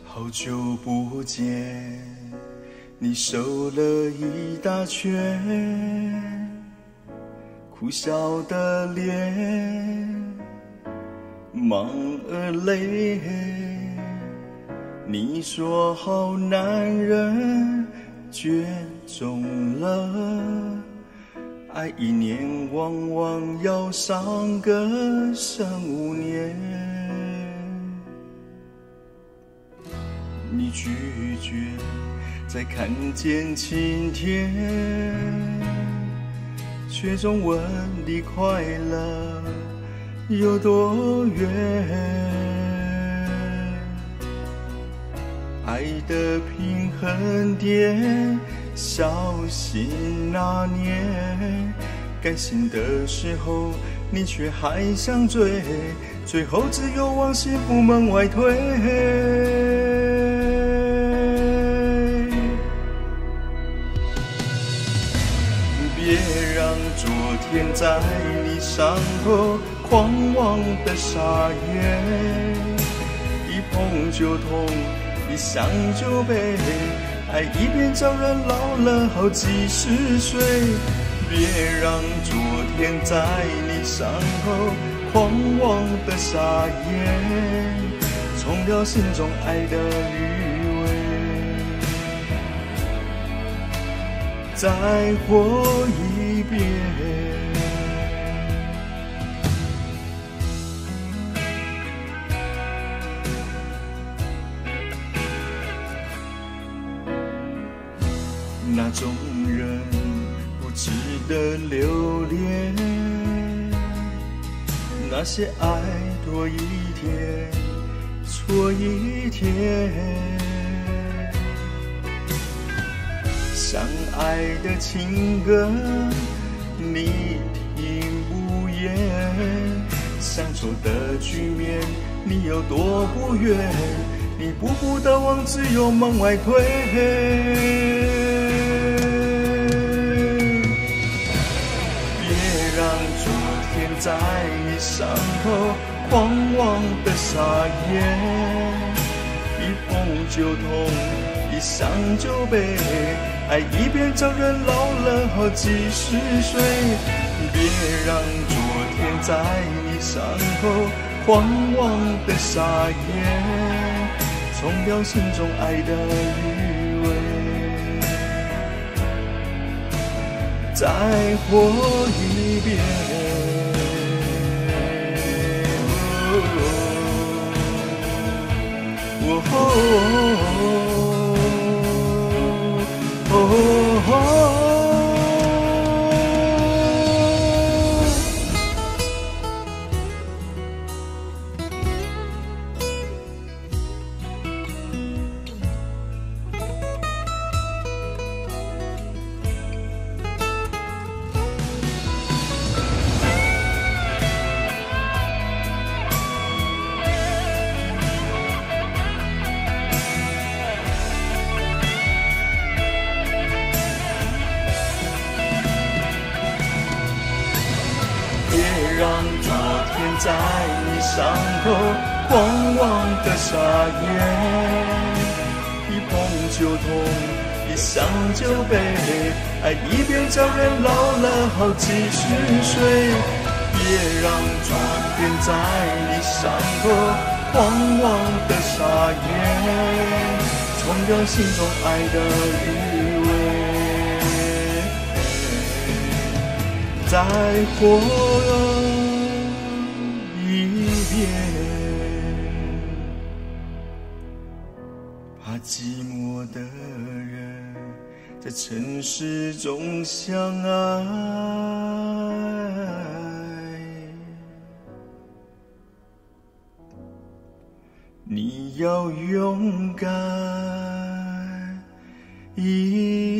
好久不见，你瘦了一大圈，苦笑的脸，忙而累。你说好男人绝种了，爱1年往往要伤个3、5年。你拒绝再看见晴天，却总问离快乐有多远。爱的平衡点小心拿捏，该醒的时候你却还想追，最后只有往幸福门外推。别让昨天在你伤口狂妄的撒野，一碰就痛，一想就悲，爱一边叫人老了好几10岁。别让昨天在你伤口狂妄的撒野，冲掉心中爱的余味。再活一遍，那种人不值得留恋，那些爱多一天错一天。相爱的情歌你听不厌，相处的局面你有多不愿，你步步的往只有门外推。别让昨天在你伤口狂妄的撒野，一碰就痛，一想就悲，爱一边叫人老了好几10岁。别让昨天在你伤口狂妄的撒野，冲掉心中爱的余味。再活一遍，让昨天在你伤口狂妄的撒野，一碰就痛，一想就悲，爱一边叫人老了好几10岁。别让昨天在你伤口狂妄的撒野，冲掉心中爱的余味。再活一遍，怕寂寞的人在城市中相爱，你要勇敢一